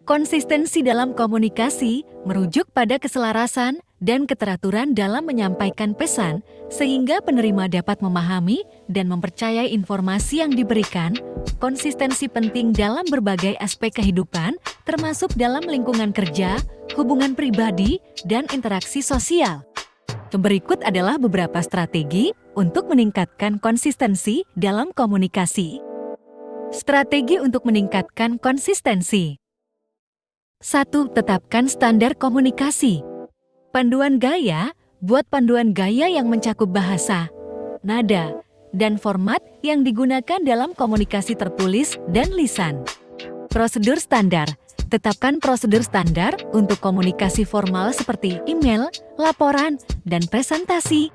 Konsistensi dalam komunikasi merujuk pada keselarasan dan keteraturan dalam menyampaikan pesan, sehingga penerima dapat memahami dan mempercayai informasi yang diberikan. Konsistensi penting dalam berbagai aspek kehidupan, termasuk dalam lingkungan kerja, hubungan pribadi, dan interaksi sosial. Berikut adalah beberapa strategi untuk meningkatkan konsistensi dalam komunikasi. Strategi untuk meningkatkan konsistensi. 1. Tetapkan standar komunikasi. Panduan gaya, buat panduan gaya yang mencakup bahasa, nada, dan format yang digunakan dalam komunikasi tertulis dan lisan. Prosedur standar. Tetapkan prosedur standar untuk komunikasi formal seperti email, laporan, dan presentasi.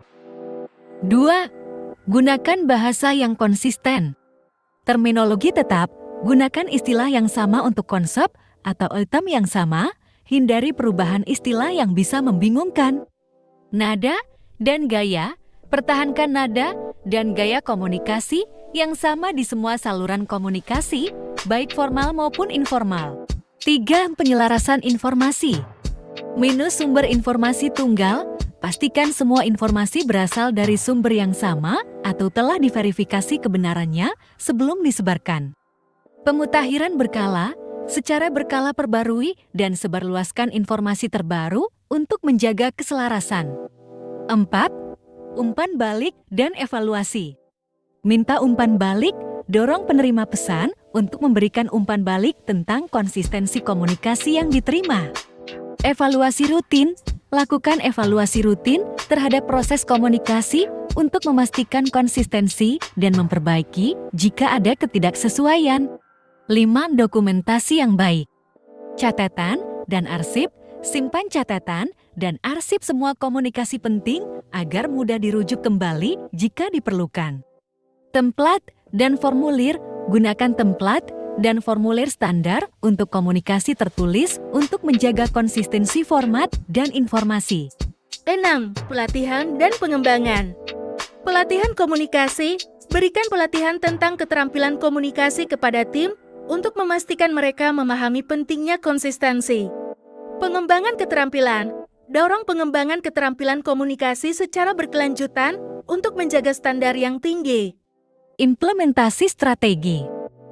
2. Gunakan bahasa yang konsisten. Terminologi tetap, gunakan istilah yang sama untuk konsep atau item yang sama, hindari perubahan istilah yang bisa membingungkan. Nada dan gaya, pertahankan nada dan gaya komunikasi yang sama di semua saluran komunikasi, baik formal maupun informal. 3. Penyelarasan informasi. Minus sumber informasi tunggal, pastikan semua informasi berasal dari sumber yang sama atau telah diverifikasi kebenarannya sebelum disebarkan. Pemutahiran berkala, secara berkala perbarui dan sebarluaskan informasi terbaru untuk menjaga keselarasan. 4. Umpan balik dan evaluasi. Minta umpan balik, dorong penerima pesan untuk memberikan umpan balik tentang konsistensi komunikasi yang diterima. Evaluasi rutin, lakukan evaluasi rutin terhadap proses komunikasi untuk memastikan konsistensi dan memperbaiki jika ada ketidaksesuaian. 5. Dokumentasi yang baik. Catatan dan arsip, simpan catatan dan arsip semua komunikasi penting agar mudah dirujuk kembali jika diperlukan. Template dan formulir, gunakan template dan formulir standar untuk komunikasi tertulis untuk menjaga konsistensi format dan informasi. 6. Pelatihan dan pengembangan. Pelatihan komunikasi, berikan pelatihan tentang keterampilan komunikasi kepada tim untuk memastikan mereka memahami pentingnya konsistensi. Pengembangan keterampilan, dorong pengembangan keterampilan komunikasi secara berkelanjutan untuk menjaga standar yang tinggi. Implementasi strategi.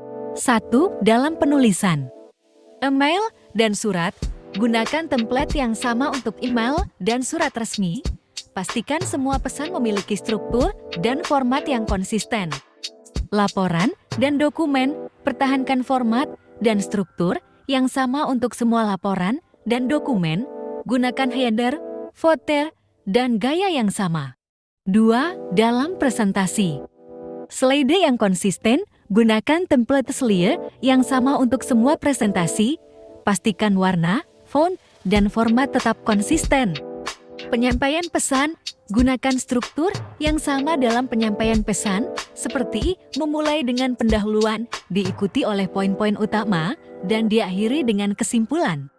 1. Dalam penulisan. Email dan surat, gunakan template yang sama untuk email dan surat resmi. Pastikan semua pesan memiliki struktur dan format yang konsisten. Laporan dan dokumen, pertahankan format dan struktur yang sama untuk semua laporan dan dokumen, gunakan header, footer, dan gaya yang sama. 2. Dalam presentasi. Slide yang konsisten, gunakan template slide yang sama untuk semua presentasi, pastikan warna, font, dan format tetap konsisten. Penyampaian pesan, gunakan struktur yang sama dalam penyampaian pesan, seperti memulai dengan pendahuluan, diikuti oleh poin-poin utama, dan diakhiri dengan kesimpulan.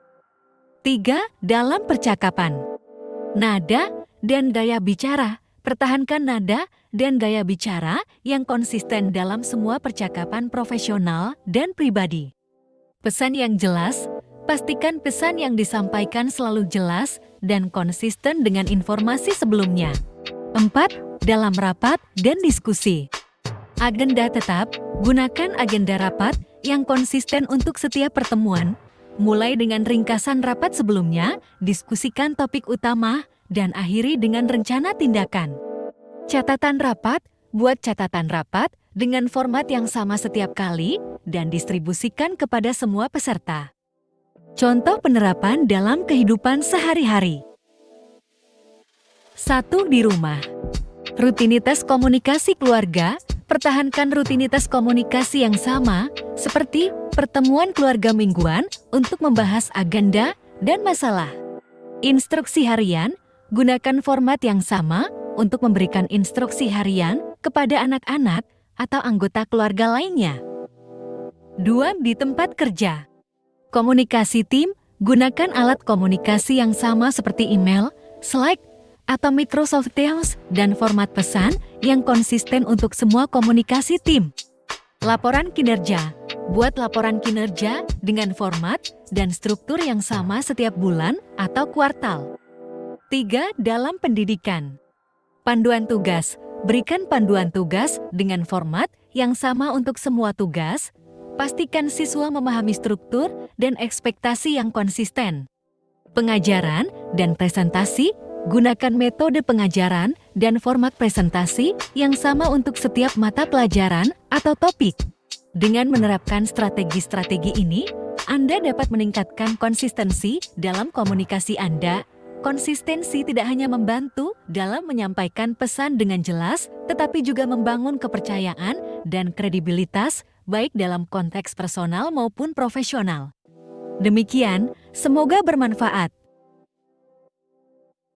3. Dalam percakapan. Nada dan gaya bicara, pertahankan nada dan gaya bicara yang konsisten dalam semua percakapan profesional dan pribadi. Pesan yang jelas, pastikan pesan yang disampaikan selalu jelas dan konsisten dengan informasi sebelumnya. 4. Dalam rapat dan diskusi. Agenda tetap, gunakan agenda rapat yang konsisten untuk setiap pertemuan, mulai dengan ringkasan rapat sebelumnya, diskusikan topik utama, dan akhiri dengan rencana tindakan. Catatan rapat, buat catatan rapat dengan format yang sama setiap kali, dan distribusikan kepada semua peserta. Contoh penerapan dalam kehidupan sehari-hari. 1. Di rumah. Rutinitas komunikasi keluarga, pertahankan rutinitas komunikasi yang sama, seperti pertemuan keluarga mingguan untuk membahas agenda dan masalah. Instruksi harian, gunakan format yang sama untuk memberikan instruksi harian kepada anak-anak atau anggota keluarga lainnya. 2. Di tempat kerja. Komunikasi tim, gunakan alat komunikasi yang sama seperti email, Slack, atau Microsoft Teams dan format pesan yang konsisten untuk semua komunikasi tim. Laporan kinerja, buat laporan kinerja dengan format dan struktur yang sama setiap bulan atau kuartal. 3. Dalam pendidikan. Panduan tugas. Berikan panduan tugas dengan format yang sama untuk semua tugas. Pastikan siswa memahami struktur dan ekspektasi yang konsisten. Pengajaran dan presentasi. Gunakan metode pengajaran dan format presentasi yang sama untuk setiap mata pelajaran atau topik. Dengan menerapkan strategi-strategi ini, Anda dapat meningkatkan konsistensi dalam komunikasi Anda. Konsistensi tidak hanya membantu dalam menyampaikan pesan dengan jelas, tetapi juga membangun kepercayaan dan kredibilitas, baik dalam konteks personal maupun profesional. Demikian, semoga bermanfaat.